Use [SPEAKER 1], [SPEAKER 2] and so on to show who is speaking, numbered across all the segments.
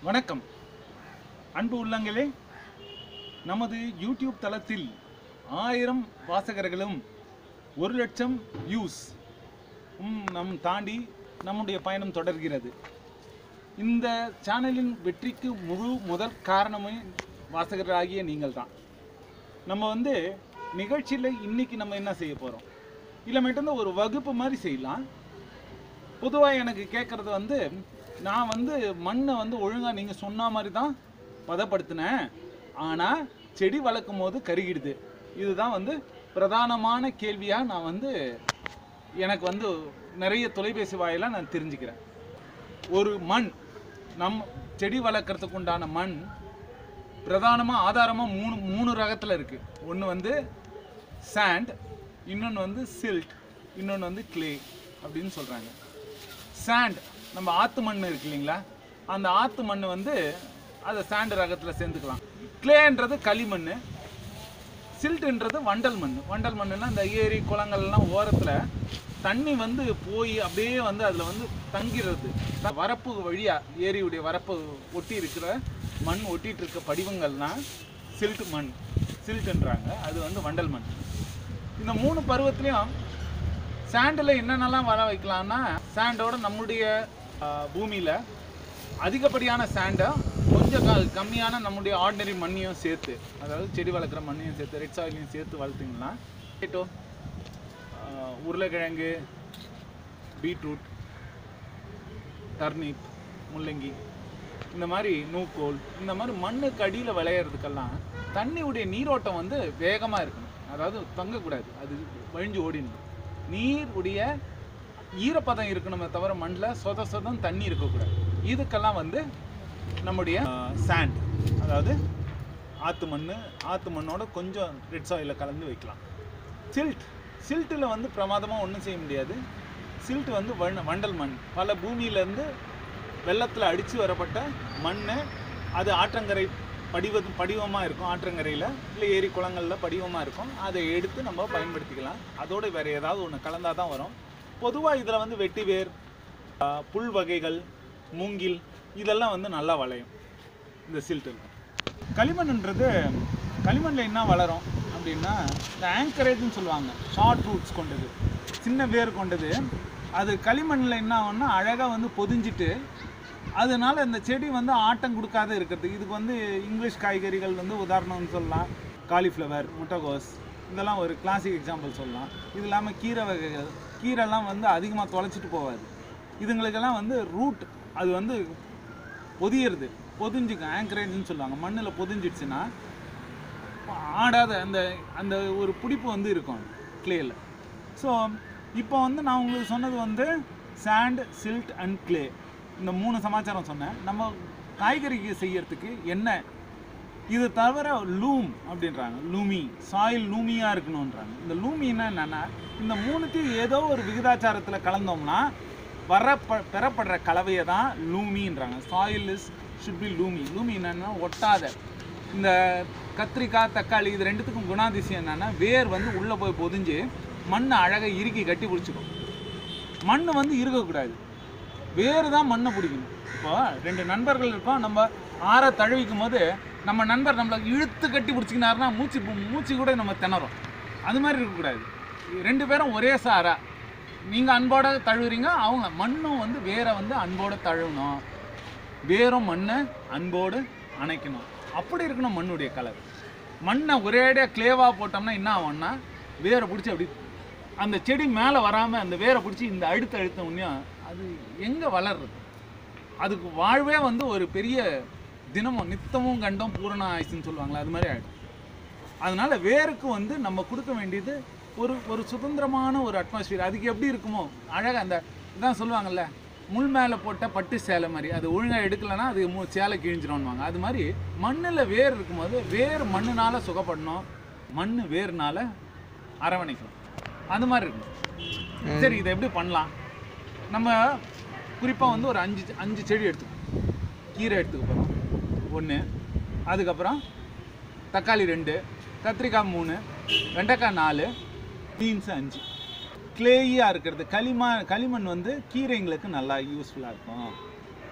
[SPEAKER 1] வணக்கம் அன்பு உள்ளங்களே, நமது யூடியூப் தளத்தில் 1000 வாசகர்களும் 1,00,000 வியூஸ் நம் தாண்டி நம்முடைய பயணம் தொடர்கிறது. இந்த சேனலின் வெற்றிக்கு முதல் காரணமே வாசகர்களாகிய நீங்கள் தான். நம்ம நிகழ்ச்சியில் இன்னைக்கு நம்ம என்ன செய்ய போகிறோம், இல்லை மட்டும்தான் ஒரு வகுப்பு மாதிரி செய்யலாம். பொதுவாக எனக்கு கேட்குறது நான் மண்ணை ஒழுங்காக நீங்கள் சொன்ன மாதிரி தான் பதப்படுத்தினேன், ஆனால் செடி வளர்க்கும் போது கருகிடுது. இதுதான் பிரதானமான கேள்வியாக நான் எனக்கு நிறைய தொலைபேசி வாயிலாக நான் தெரிஞ்சுக்கிறேன். ஒரு மண், செடி வளர்க்குறதுக்கு உண்டான மண் பிரதானமாக ஆதாரமாக மூணு ரகத்தில் இருக்குது. ஒன்று சாண்ட், இன்னொன்று சில்ட், இன்னொன்று கிளே அப்படின்னு சொல்கிறாங்க. சாண்ட் நம்ம ஆற்று மண் இருக்கு இல்லைங்களா, அந்த ஆற்று மண் அதை சாண்ட் ரகத்தில் சேர்ந்துக்கலாம். கிளேன்றது களிமண், சில்ட்டுன்றது வண்டல் மண். வண்டல் மண்ணுன்னா இந்த ஏரி குளங்கள்லாம் ஓரத்தில் தண்ணி போய் அப்படியே அதில் தங்கிறது. வரப்பு வழியாக ஏரியுடைய வரப்பு ஒட்டி இருக்கிற மண், ஒட்டிகிட்டு இருக்க படிவங்கள்லாம் சில்ட் மண், சில்ட்டுன்றாங்க. அது வண்டல் மண். இந்த 3 பருவத்துலேயும் சாண்டில் என்னென்னலாம் வர வைக்கலாம்னா, சாண்டோட நம்முடைய பூமியில் அதிகப்படியான சாண்டை கொஞ்சம் கம்மியான நம்முடைய ஆர்டினரி மண்ணையும் சேர்த்து, அதாவது செடி வளர்க்குற மண்ணையும் சேர்த்து, ரெட் சாயிலையும் சேர்த்து வளர்த்திங்கன்னா டொமேட்டோ, உருளைக்கிழங்கு, பீட்ரூட், டர்னிப், முள்ளங்கி, இந்த மாதிரி நூக்கோல், இந்த மாதிரி மண்ணுக்கு அடியில் விளையிறதுக்கெல்லாம் தண்ணியுடைய நீரோட்டம் வேகமாக இருக்கணும். அதாவது தங்கக்கூடாது, அது வழிஞ்சு ஓடிடணும். நீருடைய ஈரப்பதம் இருக்கணுமே தவிர மண்ணில் சொதம் தண்ணி இருக்கக்கூடாது. இதுக்கெல்லாம் நம்முடைய சாண்ட், அதாவது ஆற்று மண்ணோட கொஞ்சம் ரெட் சாயிலில் கலந்து வைக்கலாம். சில்ட்டில் பிரமாதமாக ஒன்றும் செய்ய முடியாது. சில்ட் வண்டல் மண், பல பூமியிலேருந்து வெள்ளத்தில் அடித்து வரப்பட்ட மண். அது ஆற்றங்கரை படிவமாக இருக்கும், ஆற்றங்கரையில் இல்லை ஏரி குளங்களில் படிவமாக இருக்கும். அதை எடுத்து நம்ம பயன்படுத்திக்கலாம். அதோடு வேறு ஏதாவது ஒன்று கலந்தால் தான் வரும். பொதுவாக இதில் வெட்டி வேர், புல் வகைகள், மூங்கில், இதெல்லாம் நல்லா வளையும் இந்த சில்ட்டில். களிமண்ணில் என்ன வளரும் அப்படின்னா, இந்த ஆங்கரேஜ்னு சொல்லுவாங்க. ஷார்ட் ரூட்ஸ் கொண்டது, சின்ன வேர் கொண்டது. அது களிமண்ணில் என்ன ஆகும்னா அழகாக பொதிஞ்சிட்டு, அதனால இந்த செடி ஆட்டம் கொடுக்காத இருக்கிறது. இதுக்கு இங்கிலீஷ் காய்கறிகள் உதாரணம்னு சொல்லலாம். காலிஃப்ளவர், முட்டைகோஸ், இதெல்லாம் ஒரு கிளாசிக் எக்ஸாம்பிள் சொல்லலாம். இது இல்லாமல் கீரை வகைகள், கீரைலாம் அதிகமாக தொலைச்சிட்டு போகாது. இதுங்களுக்கெல்லாம் ரூட் அது பொதியிறது, பொதிஞ்சுக்கும். ஆங்கரேஜ்னு சொல்லுவாங்க. மண்ணில் பொதிஞ்சிடுச்சுன்னா ஆடாத அந்த ஒரு பிடிப்பு இருக்கும் கிளேயில். ஸோ இப்போ நான் உங்களுக்கு சொன்னது சாண்ட், சில்ட் அண்ட் கிளே, இந்த 3 சமாச்சாரம் சொன்னேன். நம்ம காய்கறிக்கு செய்யறதுக்கு என்ன, இது தவிர லூம் அப்படின்றாங்க. லூமி, சாயில் லூமியாக இருக்கணுன்றாங்க. இந்த லூமின்னா என்னென்னா, இந்த 3த்தையும் ஏதோ ஒரு விகிதாச்சாரத்தில் கலந்தோம்னா பெறப்படுற கலவையை தான் லூமின்றாங்க. Soil should be loamy. Loamy என்னென்னா ஒட்டாத. இந்த கத்திரிக்காய், தக்காளி, இது 2த்துக்கும் குணாதிசயம் என்னென்னா, வேர் உள்ளே போய் பொதிஞ்சு மண்ணை அழகாக இறுக்கி கட்டி பிடிச்சிக்கும். மண் இருக்கக்கூடாது, வேறு தான் மண்ணை பிடிக்கணும். இப்போ 2 நண்பர்கள் இருப்போம், நம்ம ஆற தழுவிக்கும் போது நம்ம நண்பர் நம்மளை இழுத்து கட்டி பிடிச்சிக்கினாருன்னா மூச்சு கூட நம்ம திணறோம். அது மாதிரி இருக்கக்கூடாது. 2 பேரும் ஒரே சாரா, நீங்கள் அன்போட தழுவுறீங்க, அவங்க மண்ணும் வேரை அன்போடு தழுவணும், வேரும் மண்ணை அன்போடு அணைக்கணும். அப்படி இருக்கணும் மண்ணுடைய கலர். மண்ணை ஒரேடியாக கிளேவாக போட்டோம்னா என்ன ஆகும்னா, வேரை பிடிச்சி அப்படி அந்த செடி மேலே வராமல் அந்த வேரை பிடிச்சி இந்த அழுத்த உடனே அது எங்கே வளர்றது? அதுக்கு வாழ்வே ஒரு பெரிய தினமும் நித்தமும் கண்டம் பூரண ஆயுசுன்னு சொல்லுவாங்களா, அது மாதிரி ஆகிடும். அதனால் வேருக்கு நம்ம கொடுக்க வேண்டியது ஒரு சுதந்திரமான ஒரு அட்மாஸ்பியர். அதுக்கு எப்படி இருக்குமோ அழகாக, அந்த இதான் சொல்லுவாங்கள்ல, முள் மேலே போட்ட பட்டு சேலை மாதிரி, அது ஒழுங்காக எடுக்கலைன்னா அது சேலை கிழிஞ்சிடும்வாங்க. அது மாதிரி மண்ணில் வேர் இருக்கும்போது வேர் மண்ணுனால் சுகப்படணும், மண் வேர்னால் அரவணைக்கணும். அது மாதிரி இருக்கணும். சரி, இதை எப்படி பண்ணலாம்? நம்ம குறிப்பாக ஒரு 5 செடி எடுத்துக்கணும். கீரை எடுத்துக்க போகிறோம் 1, அதுக்கப்புறம் தக்காளி 2, கத்திரிக்காய் 3, வெண்டைக்காய் 4, பீன்ஸ் 5. கிளேயாக இருக்கிறது களிமண் கீரைங்களுக்கு நல்லா யூஸ்ஃபுல்லாக இருக்கும்.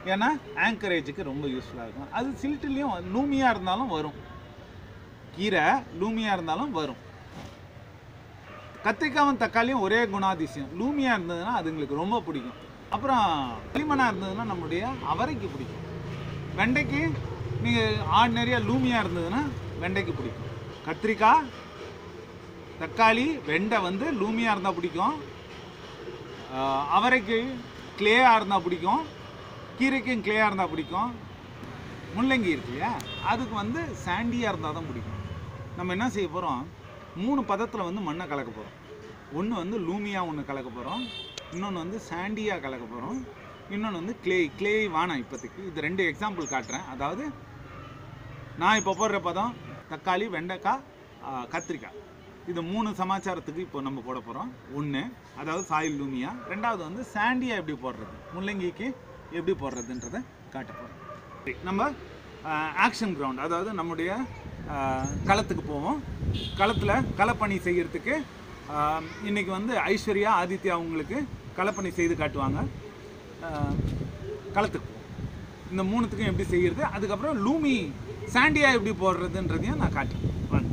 [SPEAKER 1] ஏன்னா ஆங்கரேஜுக்கு ரொம்ப யூஸ்ஃபுல்லாக இருக்கும். அது சில்ட்டுலேயும் லூமியாக இருந்தாலும் வரும், கீரை லூமியாக இருந்தாலும் வரும். கத்திரிக்காயும் தக்காளியும் ஒரே குணாதிசயம். லூமியாக இருந்ததுன்னா அதுங்களுக்கு ரொம்ப பிடிக்கும். அப்புறம் களிமண்ணாக இருந்ததுன்னா நம்மளுடைய அவரைக்கு பிடிக்கும். வெண்டைக்கு நீங்கள் ஆர்டினரியாக லூமியாக இருந்ததுன்னா வெண்டைக்கு பிடிக்கும். கத்திரிக்காய், தக்காளி, வெண்டை வந்து லூமியாக இருந்தால் பிடிக்கும். அவரைக்கு கிளேயாக இருந்தால் பிடிக்கும். கீரைக்கும் கிளேயாக இருந்தால் பிடிக்கும். முள்ளங்கி இருக்கு இல்லையா, அதுக்கு வந்து சாண்டியாக இருந்தால் தான் பிடிக்கும். நம்ம என்ன செய்ய போகிறோம், 3 பதத்தில் வந்து மண்ணை கலக்க போகிறோம். ஒன்று வந்து லூமியாக ஒன்று கலக்க போகிறோம், இன்னொன்று வந்து சாண்டியாக கலக்க போகிறோம், இன்னொன்று வந்து கிளே வானம். இப்போதைக்கு இது 2 எக்ஸாம்பிள் காட்டுறேன். அதாவது நான் இப்போ போடுற பதம் தக்காளி, வெண்டைக்காய், கத்திரிக்காய், இது 3 சமாச்சாரத்துக்கு இப்போ நம்ம போட போகிறோம். ஒன்று அதாவது சாயில் லூமியா, ரெண்டாவது வந்து சாண்டியாக எப்படி போடுறது, முள்ளங்கிக்கு எப்படி போடுறதுன்றதை காட்ட போகிறோம். நம்ம ஆக்ஷன் கிரவுண்ட், அதாவது நம்முடைய களத்துக்கு போவோம். களத்தில் களப்பணி செய்கிறதுக்கு இன்றைக்கி வந்து ஐஸ்வர்யா, ஆதித்யா அவங்களுக்கு களப்பணி செய்து காட்டுவாங்க. களத்துக்கு போவோம். இந்த 3த்துக்கும் எப்படி செய்கிறது, அதுக்கப்புறம் லூமி சாண்டியாக எப்படி போடுறதுன்றதையும் நான் காட்டுறேன்.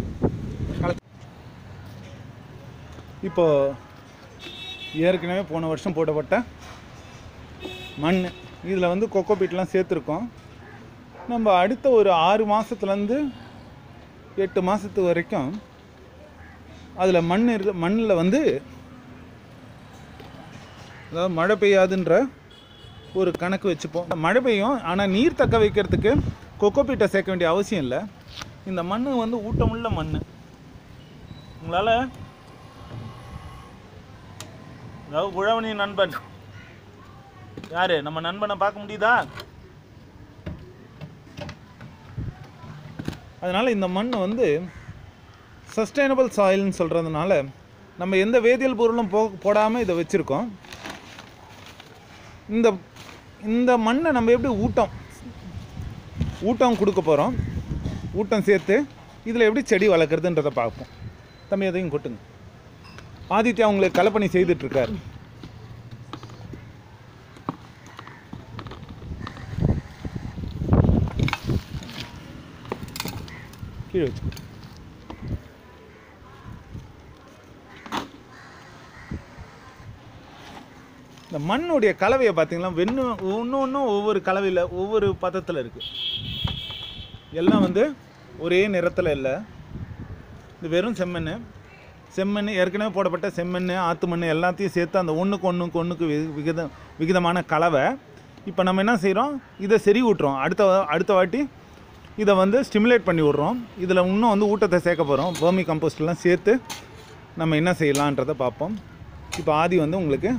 [SPEAKER 1] இப்போது ஏற்கனவே போன வருஷம் போடப்பட்ட மண், இதில் வந்து கொக்கோ பீட்லாம் சேர்த்துருக்கோம். நம்ம அடுத்த ஒரு 6 மாதத்துலேருந்து 8 மாதத்து வரைக்கும் அதில் மண்ணில் வந்து அதாவது மழை பெய்யாதுன்ற ஒரு கணக்கு வச்சுப்போம். மழை பெய்யும், ஆனால் நீர் தக்க வைக்கிறதுக்கு கொக்கோ பீட்டை சேர்க்க வேண்டிய அவசியம் இல்லை. இந்த மண் வந்து ஊட்டமுள்ள மண். உங்களால் அதாவது உழவனின் நண்பன் யார், நம்ம நண்பனை பார்க்க முடியுதா? அதனால் இந்த மண் வந்து சஸ்டைனபிள் சாயில்னு சொல்கிறதுனால நம்ம எந்த வேதியியல் பொருளும் போடாமல் இதை வச்சுருக்கோம். இந்த மண்ணை நம்ம எப்படி ஊட்டம் கொடுக்க போகிறோம், ஊட்டம் சேர்த்து இதில் எப்படி செடி வளர்க்குறதுன்றதை பார்ப்போம். தம்பி எதையும் கொட்டுங்க. ஆதித்யா உங்களுக்கு களப்பணி செய்துட்ருக்கார். கீழே வச்சு இந்த மண்ணுடைய கலவையை பார்த்தீங்கன்னா ஒன்றும் ஒவ்வொரு கலவையில் ஒவ்வொரு பதத்தில் இருக்குது. எல்லாம் வந்து ஒரே நிறத்தில் இல்லை. இது வெறும் செம்மண் ஏற்கனவே போடப்பட்ட செம்மண், ஆற்று மண் எல்லாத்தையும் சேர்த்து அந்த ஒன்றுக்கு விகிதமான கலவை. இப்போ நம்ம என்ன செய்கிறோம், இதை செறிவூட்டுறோம். அடுத்த வாட்டி இதை வந்து ஸ்டிமுலேட் பண்ணி விட்றோம். இதில் இன்னும் வந்து ஊட்டத்தை சேர்க்க போகிறோம். வெர்மி கம்போஸ்ட்லாம் சேர்த்து நம்ம என்ன செய்யலான்றதை பார்ப்போம். இப்போ ஆதி வந்து உங்களுக்கு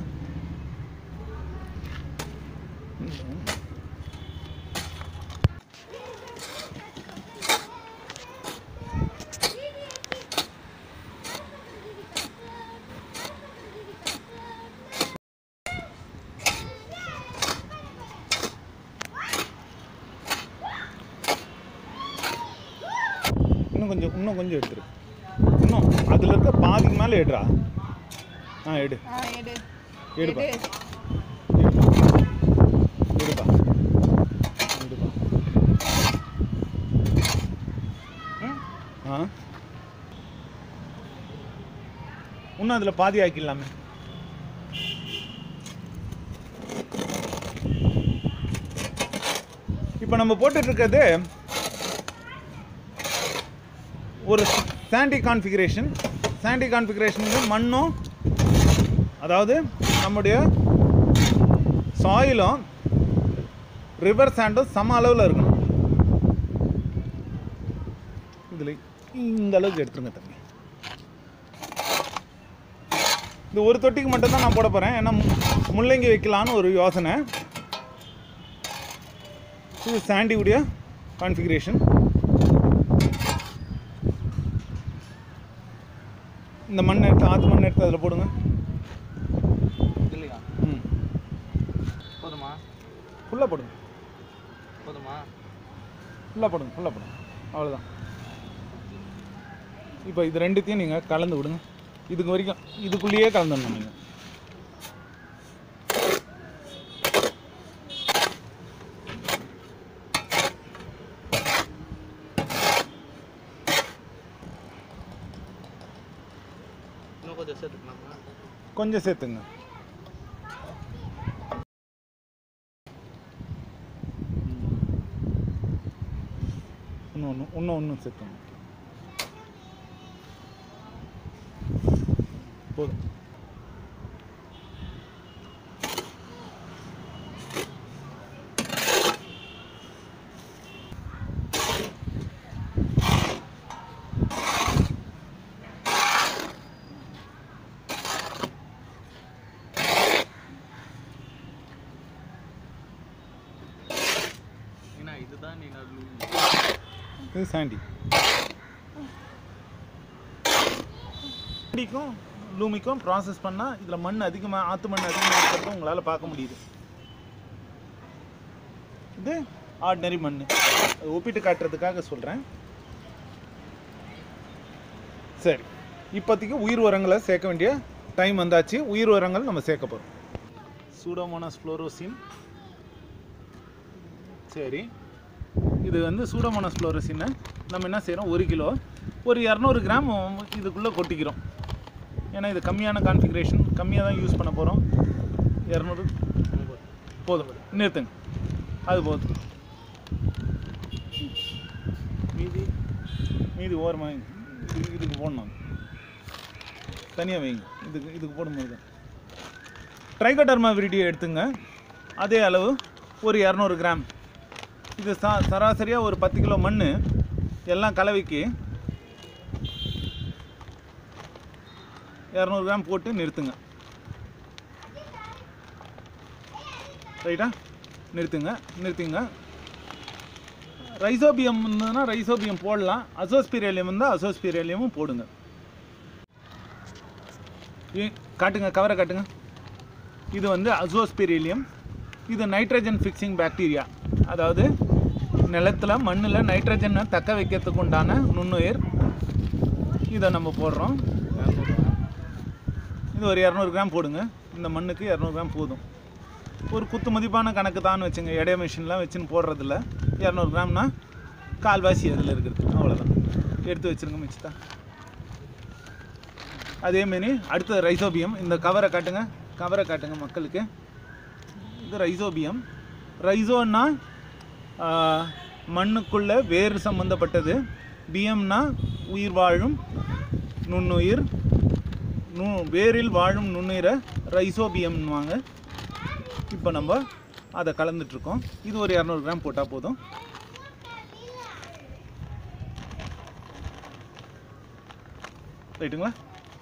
[SPEAKER 1] இன்னும் கொஞ்சம் எடுத்துரு. இன்னும் அதில் இருக்க பாதிக்கு மேலே எடுறா. எடுப்பா. இன்னும் அதில் பாதி ஆக்கிடலாமே. இப்போ நம்ம போட்டுட்ருக்கிறது ஒரு சாண்டி கான்ஃபிகரேஷன். மண்ணும் அதாவது நம்முடைய சாயிலும் ரிவர் சாண்டும் சம அளவில் இருக்கணும். இதில் இந்த அளவுக்கு எடுத்துருங்க தம்பி. இந்த ஒரு தொட்டிக்கு மட்டும்தான் நான் போட போகிறேன். ஏன்னா முள்ளங்கி வைக்கலான்னு ஒரு யோசனை. இது சாண்டி உடைய கான்ஃபிகரேஷன். இந்த மண் எடுத்து ஆற்று மண் எடுத்து அதில் போடுங்க. இல்லையா? போதுமா? ஃபுல்லாக போடுங்க. போதுமா? ஃபுல்லாக போடுங்க. அவ்வளோதான். இப்போ இது ரெண்டுத்தையும் நீங்கள் கலந்து விடுங்க. இதுக்கு வரைக்கும் இதுக்குள்ளேயே கலந்துடணும் நீங்கள்.
[SPEAKER 2] கொஞ்சம் சேர்த்துக்கலாமா?
[SPEAKER 1] கொஞ்சம் சேர்த்துங்க. இன்னும் சேர்த்துங்க. போதும்.
[SPEAKER 2] இதுதான் நீ
[SPEAKER 1] இது சாண்டி. சாண்டிக்கும் லூமிக்கும் ப்ராசஸ் பண்ணால் இதில் மண் அதிகமாக, ஆற்று மண் அதிகமாக இருக்கிறத உங்களால் பார்க்க முடியுது. இது ஆர்டினரி மண், அது ஒப்பிட்டு காட்டுறதுக்காக சொல்கிறேன். சரி, இப்போதைக்கு உயிர் உரங்களை சேர்க்க வேண்டிய டைம் வந்தாச்சு. உயிர் உரங்கள் நம்ம சேர்க்க போகிறோம். Pseudomonas fluorescens. சரி, இது வந்து சூடோமோனாஸ் ஃப்ளோரோசினை நம்ம என்ன செய்கிறோம், 1 கிலோ ஒரு 200 கிராம் இதுக்குள்ளே கொட்டிக்கிறோம். ஏன்னா இது கம்மியான கான்ஃபிகரேஷன், கம்மியாக தான் யூஸ் பண்ண போகிறோம். 200 போதும், நிறுத்துங்க, அது போதும். மீதி ஓரமாக இதுக்கு போடணும், தனியாக வைங்க. இதுக்கு போடும்போது ட்ரைகோடர்மா விரிடியை எடுத்துங்க, அதே அளவு ஒரு 200 கிராம். இது சராசரியாக ஒரு 10 கிலோ மண் எல்லாம் கலவைக்கு 200 கிராம் போட்டு நிறுத்துங்க. ரைட்டா, நிறுத்துங்க. ரைசோபியம் இருந்ததுன்னா ரைசோபியம் போடலாம், அசோஸ்பிரேலியம் இருந்தால் அசோஸ்பிரேலியமும் போடுங்க. காட்டுங்க, கவரை காட்டுங்க. இது வந்து அசோஸ்பிரேலியம். இது நைட்ரஜன் ஃபிக்ஸிங் பாக்டீரியா, அதாவது நிலத்தில் மண்ணில் நைட்ரஜனை தக்க வைக்கிறதுக்கு உண்டான நுண்ணுயிர். இதை நம்ம போடுறோம். இது ஒரு 200 கிராம் போடுங்க. இந்த மண்ணுக்கு 200 கிராம் போதும். ஒரு குத்து மதிப்பான கணக்கு தான் வச்சுங்க, எடை மிஷின்லாம் வச்சுன்னு போடுறதில்ல. 200 கிராம்னா கால்வாசி அதில் இருக்கிறது, அவ்வளோதான். எடுத்து வச்சுருங்க மிச்சத்தான். அதேமாரி அடுத்தது ரைசோபியம். இந்த கவரை காட்டுங்க மக்களுக்கு. இது ரைசோபியம். ரைசோன்னா மண்ணுக்குள்ளே வேறு சம்மந்தப்பட்டது. பிஎம்னா உயிர் வாழும் நுண்ணுயிர், வேரில் வாழும் நுண்ணுயிரை ரைசோபியம்னுவாங்க. இப்போ நம்ம அதை கலந்துட்டுருக்கோம். இது ஒரு 200 கிராம் போட்டால் போதும். ரைட்டுங்களா?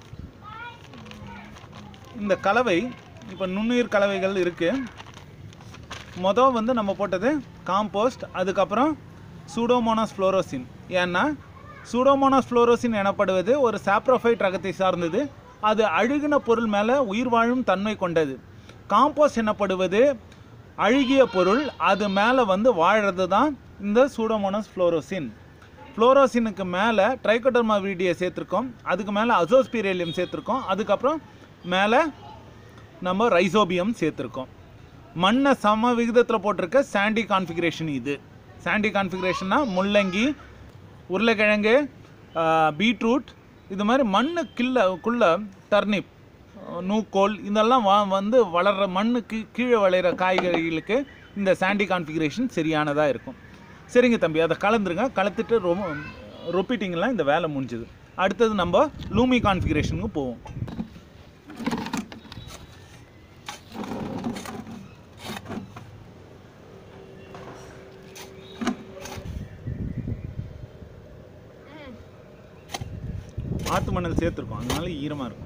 [SPEAKER 1] இந்த கலவை இப்போ நுண்ணுயிர் கலவைகள் இருக்குது. மொதல் வந்து நம்ம போட்டது காம்போஸ்ட், அதுக்கப்புறம் சூடோமோனாஸ் ஃப்ளோரோசின். ஏன்னா சூடோமோனாஸ் ஃப்ளோரோசின் எனப்படுவது ஒரு சாப்ரோஃபைட் ரகத்தை சார்ந்தது. அது அழுகின பொருள் மேலே உயிர் வாழும் தன்மை கொண்டது. காம்போஸ்ட் எனப்படுவது அழுகிய பொருள், அது மேலே வந்து வாழறது தான் இந்த சூடோமோனாஸ் ஃப்ளோரோசின். ஃப்ளோரோசினுக்கு மேலே ட்ரைகோடர்மா விரிடியை சேர்த்துருக்கோம், அதுக்கு மேலே அசோஸ்பிரேலியம் சேர்த்துருக்கோம், அதுக்கப்புறம் மேலே நம்ம ரைசோபியம் சேர்த்துருக்கோம். மண்ணை சம விகிதத்தில் போட்டிருக்க சாண்டி கான்ஃபிகரேஷன். இது சாண்டி கான்ஃபிகரேஷன்னா முள்ளங்கி, உருளைக்கிழங்கு, பீட்ரூட், இது மாதிரி மண்ணுக்குள்ள டர்னிப், நூக்கோல், இதெல்லாம் வந்து வளர்கிற மண்ணுக்கு கீழே விளையிற காய்கறிகளுக்கு இந்த சாண்டி கான்ஃபிகரேஷன் சரியானதாக இருக்கும். சரிங்க தம்பி, அதை கலந்துருங்க. கலந்துட்டு ரொப்பிட்டிங்களா இந்த வேலை முடிஞ்சுது. அடுத்தது நம்ம லூமி கான்ஃபிகரேஷனுக்கு போவோம். ஆற்று மணல் சேர்த்துருக்கோம், அதனால ஈரமாக இருக்கும்.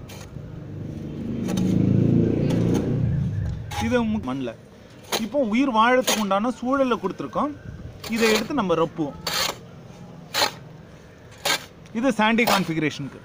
[SPEAKER 1] இது மண்ணில் இப்போ உயிர் வாழறதுக்கு உண்டான சூழலை கொடுத்துருக்கோம். இதை எடுத்து நம்ம ரொப்புவோம். இது சாண்டி கான்ஃபிகரேஷனுக்கு.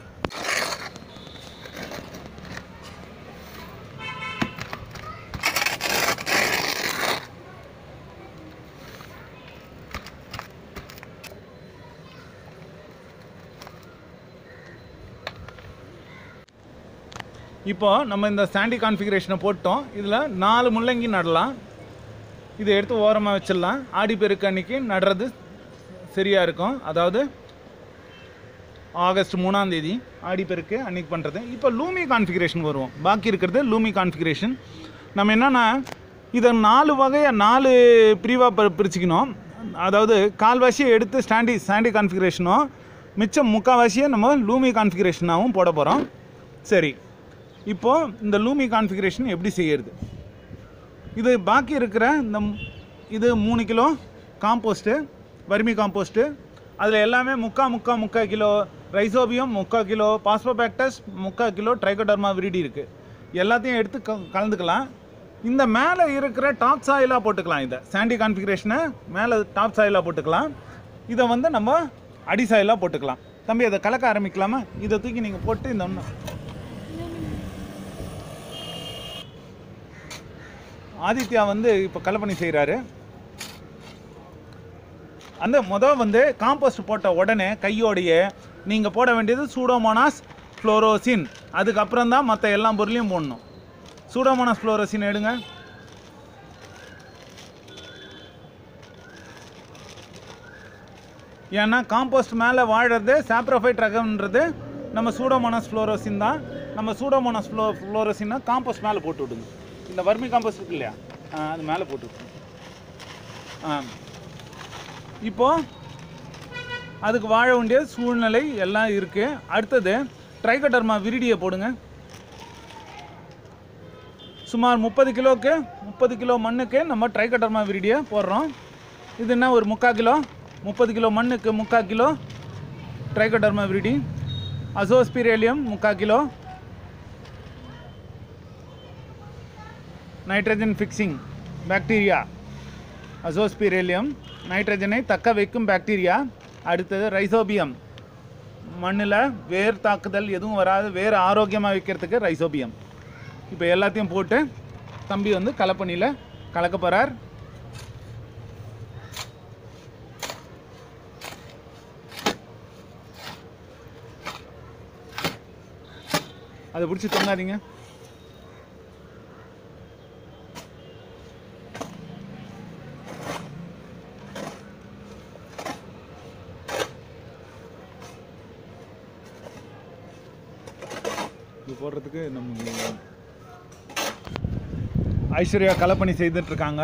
[SPEAKER 1] இப்போ நம்ம இந்த சாண்டி கான்ஃபிகரேஷனை போட்டோம். இதில் 4 முள்ளங்கி நடலாம். இதை எடுத்து ஓரமாக வச்சிடலாம். ஆடிப்பெருக்கு அன்னைக்கு நடுறது சரியாக இருக்கும். அதாவது ஆகஸ்ட் 3ஆம் தேதி ஆடிப்பெருக்கு அன்றைக்கி பண்ணுறது. இப்போ லூமி கான்ஃபிகரேஷன் வருவோம். பாக்கி இருக்கிறது லூமி கான்ஃபிகரேஷன். நம்ம என்னென்னா இதை 4 வகையாக 4 பிரிவாக பிரிச்சுக்கணும். அதாவது கால்வாசியை எடுத்து ஸ்டாண்டி கான்ஃபிகரேஷனும் மிச்சம் முக்கால்வாசியை நம்ம லூமி கான்ஃபிகரேஷனாகவும் போட போகிறோம். சரி, இப்போது இந்த லூமி கான்ஃபிகரேஷன் எப்படி செய்யறது? இது பாக்கி இருக்கிற இது 3 கிலோ காம்போஸ்ட்டு, வர்மி காம்போஸ்ட்டு. அதில் எல்லாமே முக்கா kilo rhizobium, 3/4 kilo phosphobacteria, 3/4 kilo trichoderma viride இருக்குது. எல்லாத்தையும் எடுத்து கலந்துக்கலாம். இந்த மேலே இருக்கிற டாப் சாயிலாக போட்டுக்கலாம். இதை சாண்டி கான்ஃபிகரேஷனை மேலே டாப் சாயிலாக போட்டுக்கலாம். இதை வந்து நம்ம அடி சாயிலாக போட்டுக்கலாம். தம்பி அதை கலக்க ஆரம்பிக்கலாமா? இதை தூக்கி நீங்கள் போட்டு இந்த ஒன்று ஆதித்யா வந்து இப்போ கலப்பணி செய்கிறாரு. அந்த வந்து காம்போஸ்ட் போட்ட உடனே கையோடைய நீங்கள் போட வேண்டியது சூடோமோனாஸ் ஃப்ளோரோசின். அதுக்கப்புறம் தான் மற்ற எல்லா பொருளையும் போடணும். சூடோமோனாஸ் ஃப்ளோரோசின் எடுங்க. ஏன்னா காம்போஸ்ட் மேலே வாழறது சாப்ரோஃபைட் ரகம்ன்றது நம்ம சூடோமோனாஸ் ஃப்ளோரோசின் தான். நம்ம சூடோமோனாஸ் ஃப்ளோரோசின்னா காம்போஸ்ட் மேலே போட்டு விடுங்க. இந்த வர்மி காம்போஸ்ட் இருக்கு இல்லையா, அது மேலே போட்டு விட்டுருங்க. இப்போது அதுக்கு வாழ வேண்டிய சூழ்நிலை எல்லாம் இருக்குது. அடுத்தது ட்ரைகோடர்மா விரிடியை போடுங்க. சுமார் 30 கிலோக்கு 30 கிலோ மண்ணுக்கு நம்ம ட்ரைகோடர்மா விரிடியை போடுறோம். இது என்ன ஒரு 3/4 கிலோ, 30 கிலோ மண்ணுக்கு 3/4 kilo trichoderma viride. Azospirillum 3/4 kilo. Nitrogen fixing bacteria azospirillum, நைட்ரஜனை தக்க வைக்கும் பாக்டீரியா. அடுத்தது ரைசோபியம், மண்ணில் வேர் தாக்குதல் எதுவும் வராது, வேர் ஆரோக்கியமாக வைக்கிறதுக்கு ரைசோபியம். இப்போ எல்லாத்தையும் போட்டு தம்பி வந்து கலப்பணியில் கலக்க போகிறார். அதை பிடிச்சி தொங்காதீங்க. இது போடுறதுக்கு நம்ம ஐஸ்வர்யா கலப்பணி செய்துட்டு இருக்காங்க.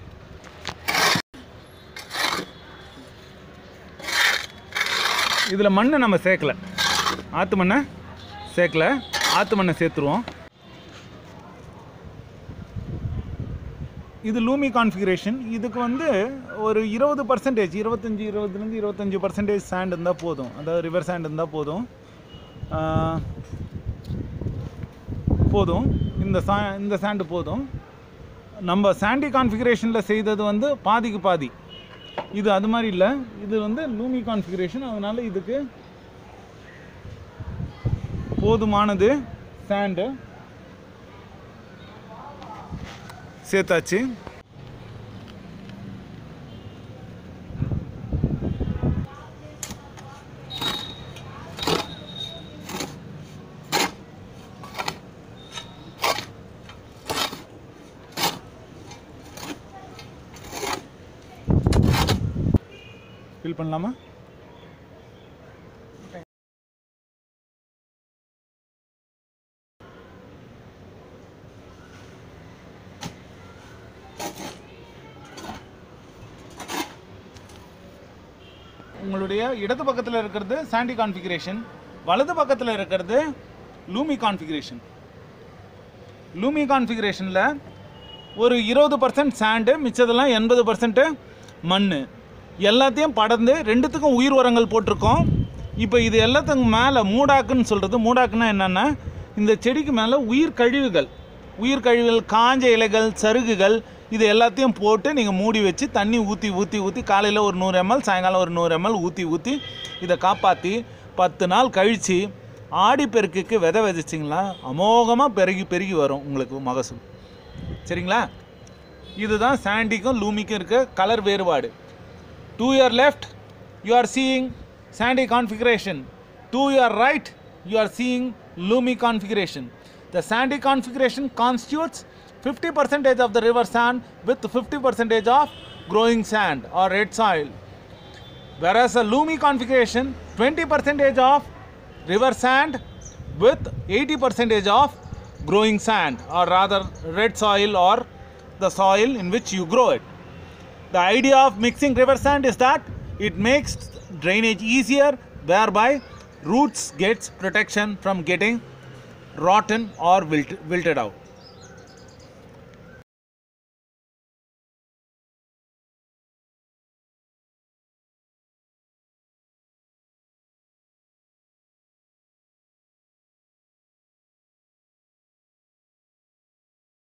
[SPEAKER 1] இதில் மண்ணை நம்ம சேர்க்கல, ஆற்று மண்ணை சேர்க்கல, ஆற்று மண்ணை சேர்த்துருவோம். இது லூமி கான்ஃபிகரேஷன். இதுக்கு வந்து ஒரு 20%, 20-25% சாண்ட் இருந்தால் போதும். அதாவது ரிவர் சாண்ட் இருந்தால் போதும். இந்த சாண்டு போதும். நம்ம சாண்டி கான்ஃபிகரேஷனில் செய்தது வந்து பாதிக்கு பாதி. இது அது மாதிரி இல்லை, இது வந்து லூமி கான்ஃபிகரேஷன். அதனால் இதுக்கு போதுமானது சாண்டு சேர்த்தாச்சு. ஃபில் பண்ணலாமா? உங்களுடைய இடது பக்கத்தில் இருக்கிறது சாண்டி கான்ஃபிகரேஷன், வலது பக்கத்தில் இருக்கிறது லூமி கான்ஃபிகரேஷன். லூமி கான்ஃபிகரேஷனில் ஒரு 20% சாண்டு, மிச்சதெல்லாம் 80% மண். எல்லாத்தையும் படர்ந்து ரெண்டுத்துக்கும் உயிர் உரங்கள் போட்டிருக்கோம். இப்போ இது எல்லாத்துக்கும் மேலே மூடாக்குன்னு சொல்கிறது. மூடாக்குன்னா என்னென்னா, இந்த செடிக்கு மேலே உயிர் கழிவுகள், காஞ்ச இலைகள், சருகுகள், இது எல்லாத்தையும் போட்டு நீங்கள் மூடி வச்சு தண்ணி ஊற்றி காலையில் ஒரு 100 ml, சாயங்காலம் ஒரு 100 ml ஊற்றி இதை காப்பாற்றி 10 நாள் கழித்து ஆடிப்பெருக்குக்கு விதை விதைச்சிங்களா அமோகமாக பெருகி வரும் உங்களுக்கு மகசூல். சரிங்களா? இதுதான் சாண்டிக்கும் லூமிக்கும் இருக்க கலர் வேறுபாடு. To your left you are seeing sandy configuration, to your right you are seeing loomy configuration. The sandy configuration constitutes 50% of the river sand with 50% of growing sand or red soil. Whereas a Lumi configuration, 20% of river sand with 80% of growing sand, or rather red soil or the soil in which you grow it. The idea of mixing river sand is that it makes drainage easier, whereby roots gets protection from getting rotten or wilted out.